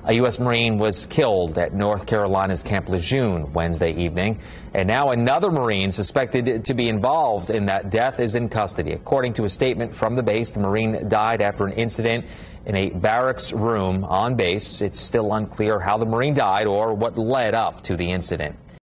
A U.S. Marine was killed at North Carolina's Camp Lejeune Wednesday evening, and now another Marine suspected to be involved in that death is in custody. According to a statement from the base, the Marine died after an incident in a barracks room on base. It's still unclear how the Marine died or what led up to the incident.